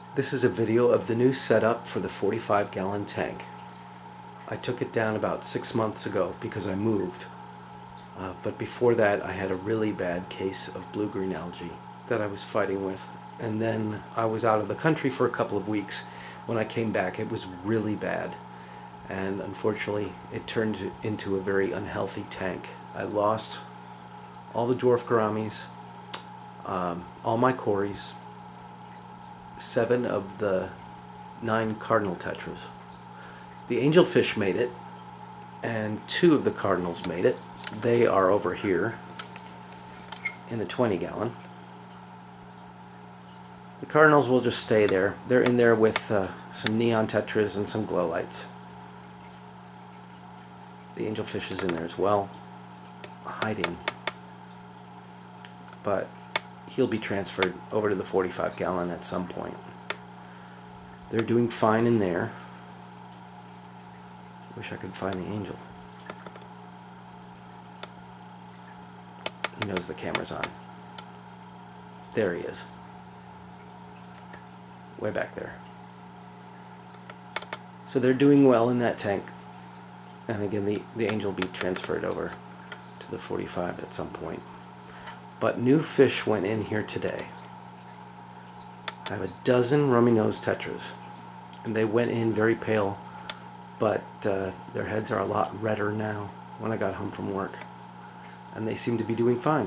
This is a video of the new setup for the 45-gallon tank. I took it down about 6 months ago because I moved. But before that I had a really bad case of blue-green algae that I was fighting with. And then I was out of the country for a couple of weeks. When I came back it was really bad. And unfortunately it turned into a very unhealthy tank. I lost all the dwarf gouramis, all my cories, 7 of the 9 cardinal tetras. The angelfish made it, and 2 of the cardinals made it. They are over here in the 20-gallon. The cardinals will just stay there. They're in there with some neon tetras and some glow lights. The angelfish is in there as well, hiding. But he'll be transferred over to the 45-gallon at some point. They're doing fine in there. Wish I could find the angel. He knows the camera's on. There he is. Way back there. So they're doing well in that tank. And again, the angel will be transferred over to the 45 at some point. But new fish went in here today. I have a dozen Rummynose tetras, and they went in very pale, but their heads are a lot redder now when I got home from work, and they seem to be doing fine.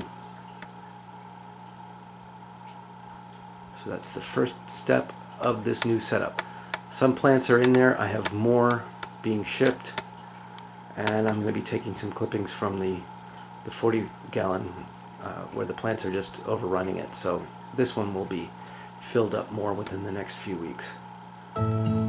So that's the first step of this new setup. Some plants are in there. I have more being shipped, and I'm going to be taking some clippings from the 40-gallon where the plants are just overrunning it. So this one will be filled up more within the next few weeks.